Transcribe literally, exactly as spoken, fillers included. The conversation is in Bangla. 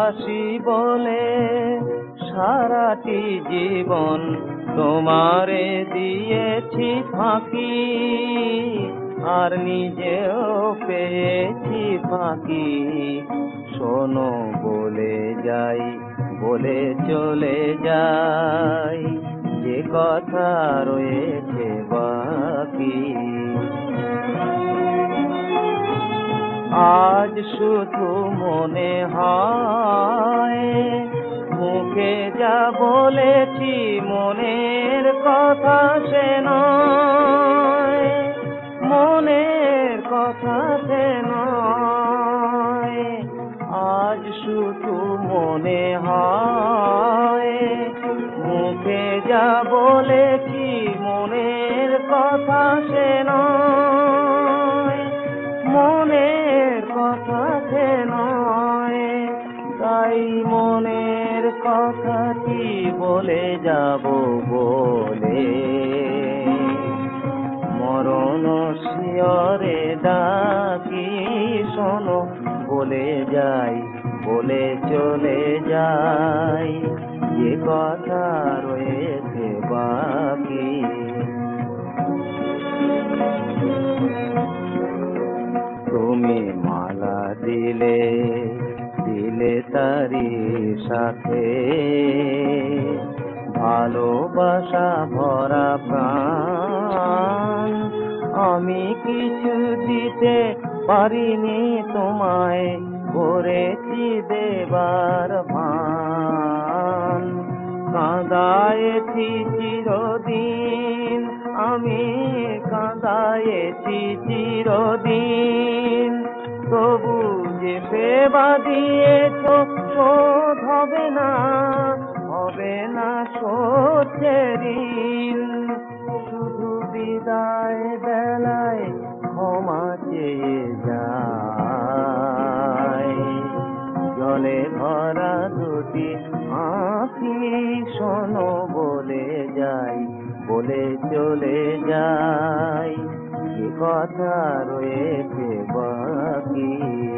ভালোবাসি বলে সারাটি জীবন তোমারে দিয়েছি ফাঁকি, আর নিজেও পেয়েছি ফাঁকি। শোনো বলে যাই, বলে চলে যাই, যে কথা রয়েছে বাকি। আজ শুধু মনে হয় মুখে যা বলেছি মনের কথা সে নয়, মনের কথা সে নয়। আজ শুধু মনে হয় মুখে যা বলেছি মনের কথা সে নয়, মনের কথা সে নয়। তাই মনের কথাটি বলে যাব বলে মরণ শিয়রে ডাকি। শোনো বলে যাই, বলে চলে যাই, যে কথা রয়েছে বাকি। তুমি মালা দিলে, দিলে তারি সাথে ভালোবাসা ভরা প্রাণ। আমি কিছু দিতে পারিনি তোমায়, করেছি দেবার ভান। কাঁদায়েছি চিরদিন, আমি কাঁদায়েছি চিরদিন। তবু যে সেবা দিয়েছ শোধ হবে না, হবে না শোধের ঋণ। শুধু বিদায় বেলায় ক্ষমা চেয়ে যাই, জলে ভরা দুটি আঁখি। শোনো বলে যাই, বলে চলে যাই, যে কথা রয়েছে বাকি।